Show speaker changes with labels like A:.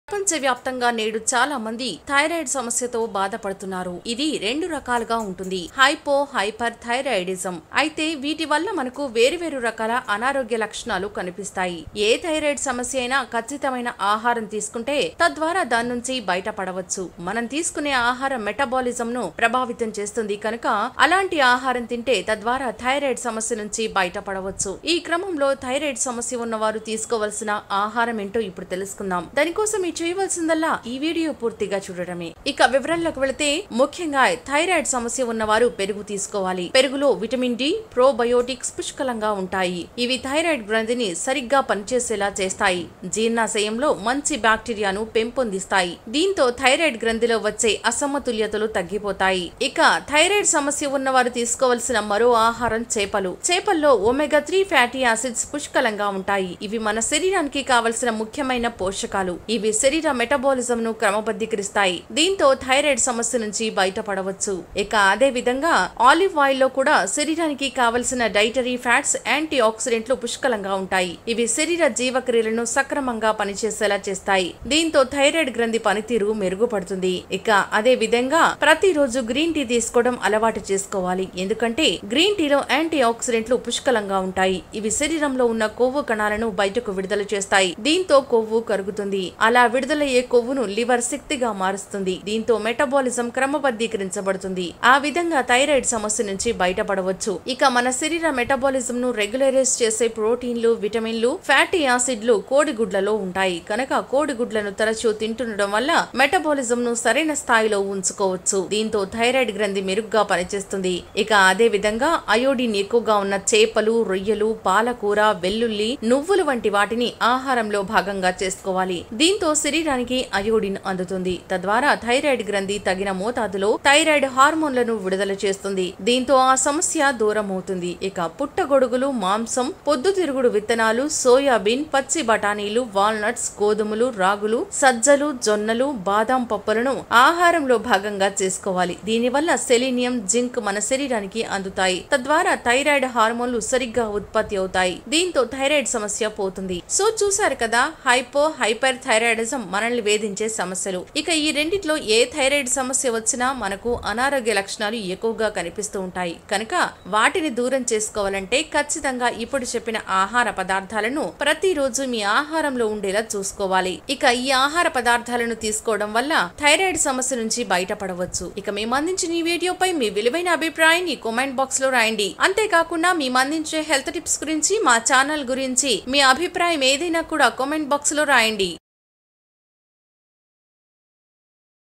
A: ప్రపంచవ్యాప్తంగా నేడు చాలా మంది థైరాయిడ్ సమస్యతో బాధపడుతున్నారు. ఇది రెండు రకాలుగా ఉంటుంది, హైపో హైపర్ థైరాయిడిజం. అయితే వీటి వల్ల మనకు వేరువేరు రకాల అనారోగ్య లక్షణాలు కనిపిస్తాయి. ఏ థైరాయిడ్ సమస్య అయినా ఖచ్చితమైన ఆహారం తీసుకుంటే తద్వారా దాని నుంచి బయటపడవచ్చు. మనం తీసుకునే ఆహారం మెటబాలిజం ను ప్రభావితం చేస్తుంది కనుక అలాంటి ఆహారం తింటే తద్వారా థైరాయిడ్ సమస్య నుంచి బయటపడవచ్చు. ఈ క్రమంలో థైరాయిడ్ సమస్య ఉన్నవారు తీసుకోవాల్సిన ఆహారం ఏంటో ఇప్పుడు తెలుసుకుందాం. దానికోసం చేయవలసిందల్లా ఈ వీడియో పూర్తిగా చూడడమే. ఇక వివరాల్లోకి వెళితే ముఖ్యంగా థైరాయిడ్ సమస్య ఉన్నవారు పెరుగు తీసుకోవాలి. పెరుగులో విటమిన్ డి, ప్రోబయోటిక్స్ పుష్కలంగా ఉంటాయి. ఇవి థైరాయిడ్ గ్రంథిని సరిగ్గా పనిచేసేలా చేస్తాయి. జీర్ణాశయంలో మంచి బ్యాక్టీరియాను పెంపొందిస్తాయి. దీంతో థైరాయిడ్ గ్రంథిలో వచ్చే అసమతుల్యతలు తగ్గిపోతాయి. ఇక థైరాయిడ్ సమస్య ఉన్నవారు తీసుకోవాల్సిన మరో ఆహారం చేపలు. చేపల్లో ఒమేగా 3 ఫ్యాటీ యాసిడ్స్ పుష్కలంగా ఉంటాయి. ఇవి మన శరీరానికి కావలసిన ముఖ్యమైన పోషకాలు. ఇవి శరీర మెటబాలిజం ను క్రమబద్ధీకరిస్తాయి. దీంతో థైరాయిడ్ సమస్య నుంచి బయటపడవచ్చు. ఇక అదే విధంగా ఆలివ్ ఆయిల్ లో కూడా శరీరానికి కావలసిన డైటరీ ఫ్యాట్స్, యాంటీ ఆక్సిడెంట్లు పుష్కలంగా ఉంటాయి. ఇవి శరీర జీవక్రియలను సక్రమంగా పనిచేసేలా చేస్తాయి. దీంతో థైరాయిడ్ గ్రంథి పనితీరు మెరుగుపడుతుంది. ఇక అదే విధంగా ప్రతిరోజు గ్రీన్ టీ తీసుకోవడం అలవాటు చేసుకోవాలి. ఎందుకంటే గ్రీన్ టీలో యాంటీ ఆక్సిడెంట్లు పుష్కలంగా ఉంటాయి. ఇవి శరీరంలో ఉన్న కొవ్వు కణాలను బయటకు విడుదల చేస్తాయి. దీంతో కొవ్వు కరుగుతుంది. అలా విడుదలయ్యే కొవ్వును లివర్ శక్తిగా మారుస్తుంది. దీంతో మెటబాలిజం క్రమబద్ధీకరించబడుతుంది. ఆ విధంగా థైరాయిడ్ సమస్య నుంచి బయటపడవచ్చు. ఇక మన శరీర మెటబాలిజం ను రెగ్యులరైజ్ చేసే ప్రోటీన్లు, విటమిన్లు, ఫ్యాటీ యాసిడ్లు కోడిగుడ్లలో ఉంటాయి. కనుక కోడిగుడ్లను తరచూ తింటుండడం వల్ల మెటబాలిజం ను సరైన స్థాయిలో ఉంచుకోవచ్చు. దీంతో థైరాయిడ్ గ్రంథి మెరుగ్గా పనిచేస్తుంది. ఇక అదే విధంగా అయోడిన్ ఎక్కువగా ఉన్న చేపలు, రొయ్యలు, పాలకూర, వెల్లుల్లి, నువ్వులు వంటి వాటిని ఆహారంలో భాగంగా చేసుకోవాలి. దీంతో శరీరానికి అయోడిన్ అందుతుంది. తద్వారా థైరాయిడ్ గ్రంథి తగిన మోతాదులో థైరాయిడ్ హార్మోన్లను విడుదల చేస్తుంది. దీంతో ఆ సమస్య దూరం అవుతుంది. ఇక పుట్టగొడుగులు, మాంసం, పొద్దుతిరుగుడు విత్తనాలు, సోయాబీన్, పచ్చి బఠానీలు, వాల్నట్స్, గోధుమలు, రాగులు, సజ్జలు, జొన్నలు, బాదాం పప్పులను ఆహారంలో భాగంగా చేసుకోవాలి. దీనివల్ల సెలీనియం, జింక్ మన శరీరానికి అందుతాయి. తద్వారా థైరాయిడ్ హార్మోన్లు సరిగ్గా ఉత్పత్తి అవుతాయి. దీంతో థైరాయిడ్ సమస్య పోతుంది. సో చూసారు కదా, హైపో హైపర్ థైరాయిడిజం మనల్ని వేధించే సమస్యలు. ఇక ఈ రెండిట్లో ఏ థైరాయిడ్ సమస్య వచ్చినా మనకు అనారోగ్య లక్షణాలు ఎక్కువగా కనిపిస్తూ ఉంటాయి. కనుక వాటిని దూరం చేసుకోవాలంటే ఖచ్చితంగా ఇప్పుడు చెప్పిన ఆహార పదార్థాలను ప్రతిరోజు మీ ఆహారంలో ఉండేలా చూసుకోవాలి. ఇక ఈ ఆహార పదార్థాలను తీసుకోవడం వల్ల థైరాయిడ్ సమస్య నుంచి బయటపడవచ్చు. ఇక మేము అందించిన ఈ వీడియోపై మీ విలువైన అభిప్రాయాన్ని కామెంట్ బాక్స్ లో రాయండి. అంతేకాకుండా మేము అందించే హెల్త్ టిప్స్ గురించి, మా ఛానల్ గురించి మీ అభిప్రాయం ఏదైనా కూడా కామెంట్ బాక్స్ లో రాయండి.